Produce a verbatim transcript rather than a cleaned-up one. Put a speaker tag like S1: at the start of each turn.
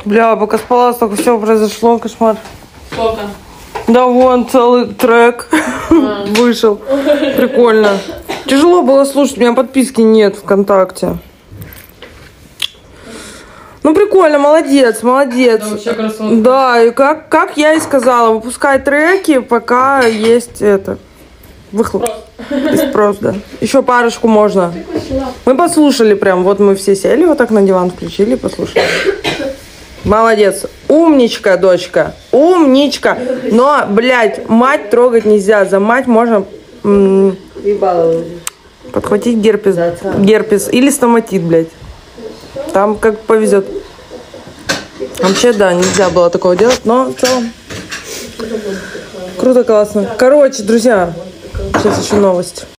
S1: Бля, пока спала, столько всего произошло, кошмар.
S2: Сколько?
S1: Да вон целый трек а. вышел. Прикольно. Тяжело было слушать, у меня подписки нет ВКонтакте. Ну прикольно, молодец, молодец. Да, вообще красотка. Да, и как, как я и сказала, выпускай треки, пока есть это. Выхлоп. И спрос, да. Еще парочку можно. Мы послушали прям, вот мы все сели, вот так на диван включили и послушали. Молодец. Умничка, дочка. Умничка. Но, блядь, мать трогать нельзя. За мать можно м- подхватить герпес. Герпес или стоматит, блядь. Там как повезет. Вообще, да, нельзя было такого делать, но в целом круто, классно. Короче, друзья, сейчас еще новость.